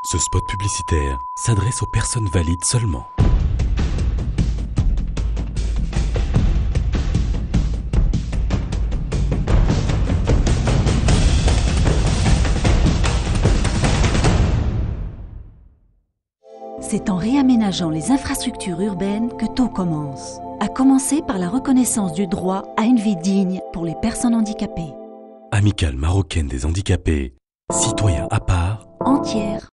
Ce spot publicitaire s'adresse aux personnes valides seulement. C'est en réaménageant les infrastructures urbaines que tout commence. À commencer par la reconnaissance du droit à une vie digne pour les personnes handicapées. Amicale marocaine des handicapés, citoyens à part, Entière.